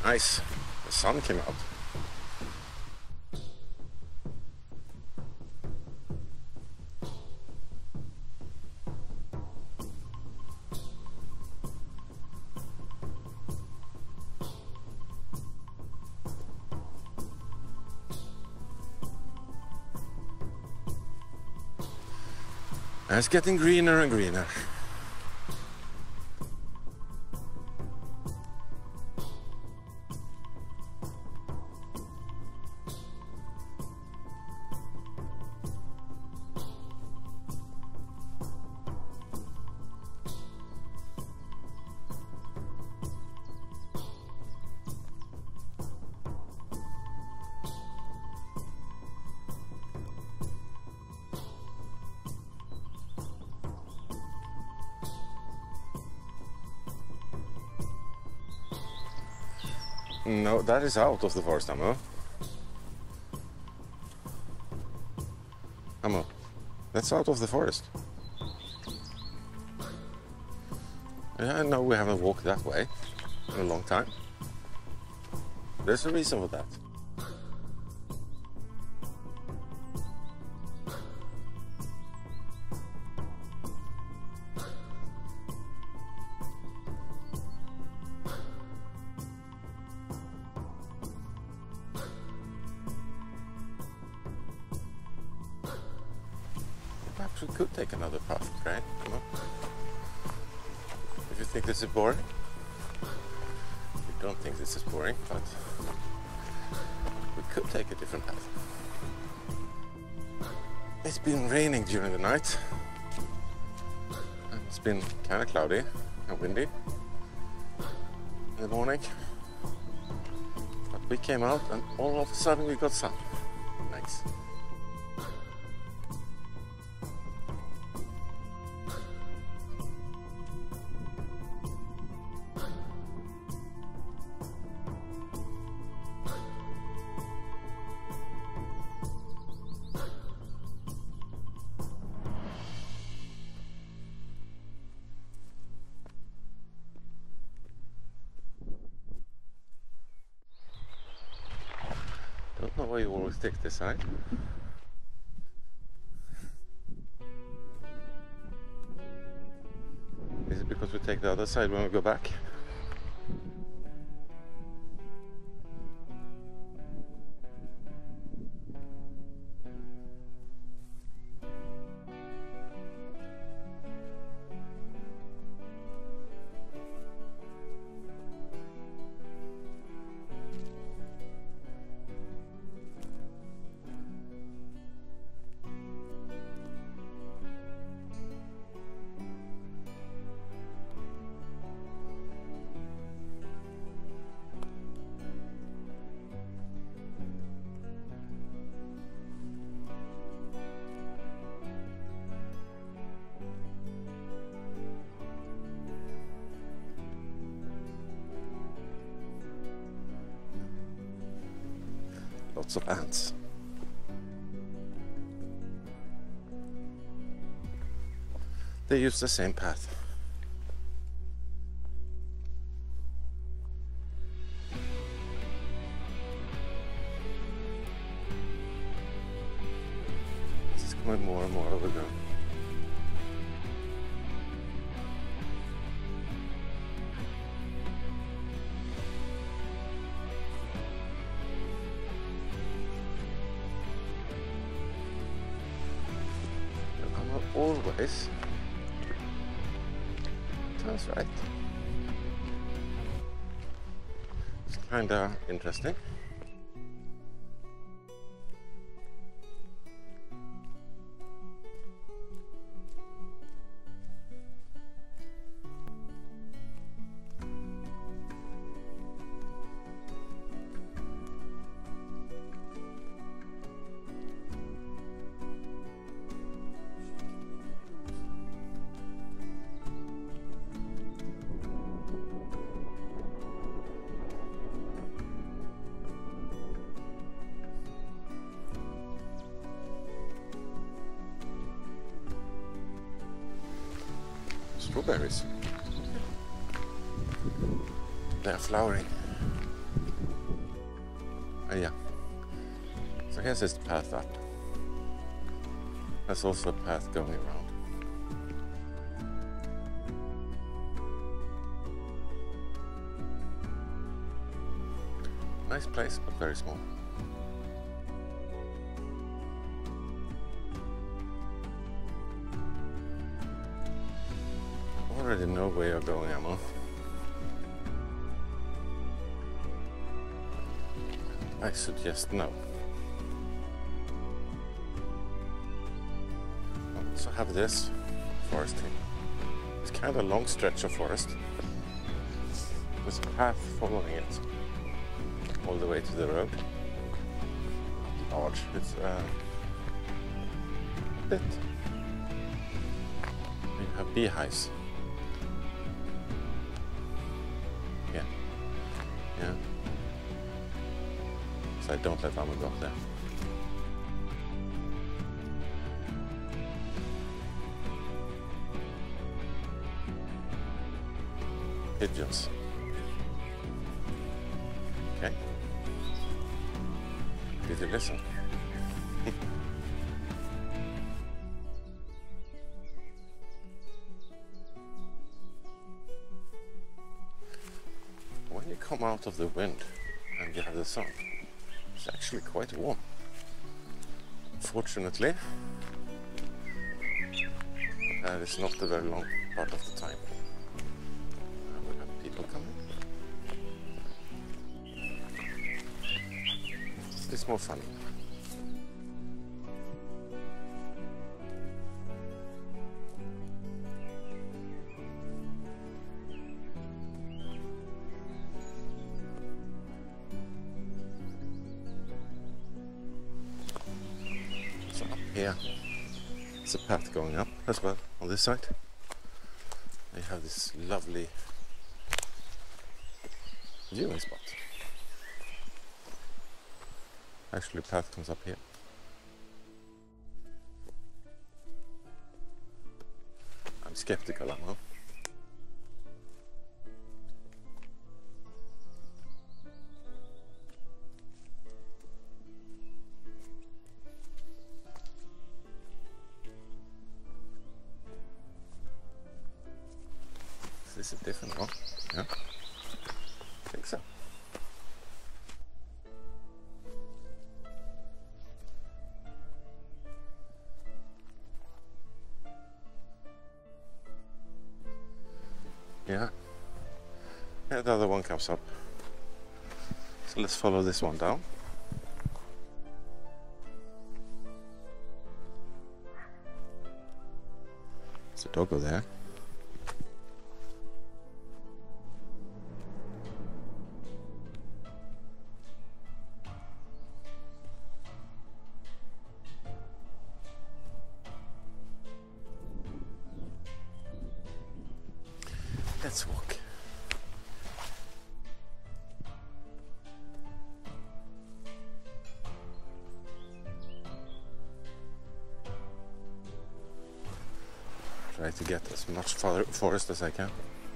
Nice. The sun came out. And it's getting greener and greener. No, that is out of the forest, Aamu. Aamu, that's out of the forest. Yeah, I know we haven't walked that way in a long time. There's a reason for that. Perhaps we could take another path, right? Come on. If you think this is boring. We don't think this is boring, but we could take a different path. It's been raining during the night. And it's been kind of cloudy and windy in the morning. But we came out and all of a sudden we got sun. Nice. Don't know why you always take this side. Is it because we take the other side when we go back? Lots of ants. They use the same path. This is coming more and more overgrown. Always sounds right. It's kinda interesting. Strawberries. They are flowering. Yeah. So here's this path up. There's also a path going around. Nice place, but very small. I already know where you're going, Aamu. I suggest no. I also have this forest here. It's kind of a long stretch of forest. There's a path following it all the way to the road. Large. It's a bit. You have beehives. Yeah. Yeah. So I don't let Aamu go up there. Pigeons. Okay. Did you listen? When you come out of the wind and you have the sun, it's actually quite warm. Fortunately, that is not a very long part of the time. We have people coming. It's more fun. So up here, it's a path going up as well on this side. They have this lovely viewing spot. Actually, the path comes up here. I'm skeptical, Aamu. Is this a different one? Yeah, I think so. Yeah. Yeah, the other one comes up. So let's follow this one down. There's a doggo there. Let's walk. Try to get as much forest as I can.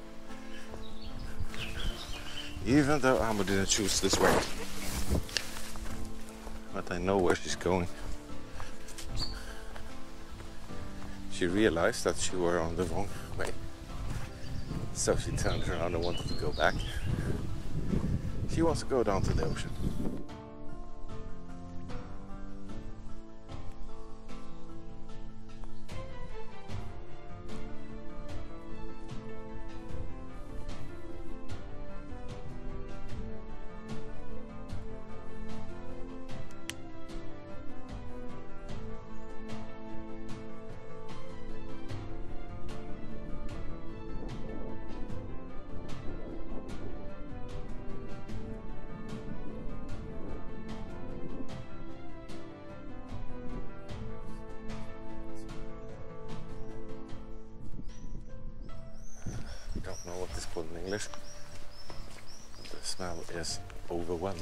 Even though Aamu didn't choose this way. But I know where she's going. She realized that she were on the wrong way. So she turned around and wanted to go back. She wants to go down to the ocean. I don't know what it's called in English. The smell is overwhelming.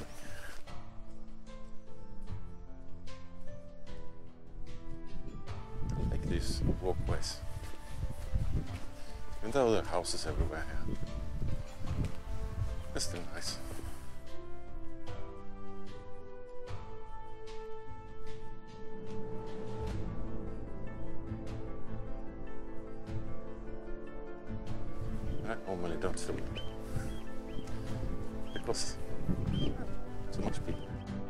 I like these walkways. Even though there are houses everywhere here. It's still nice. was too much people.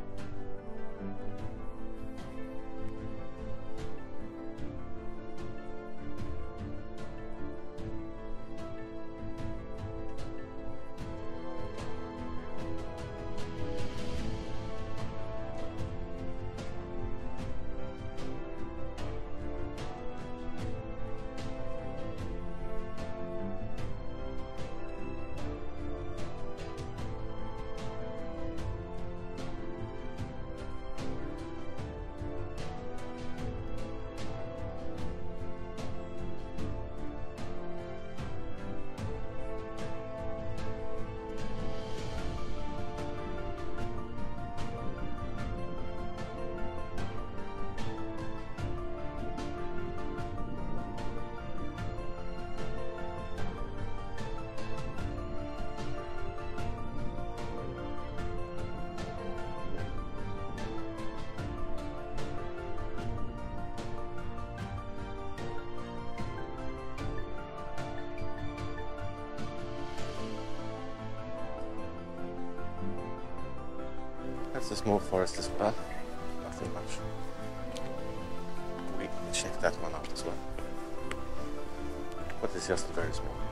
That's a small forest as well, nothing much. We can check that one out as well. But it's just very small.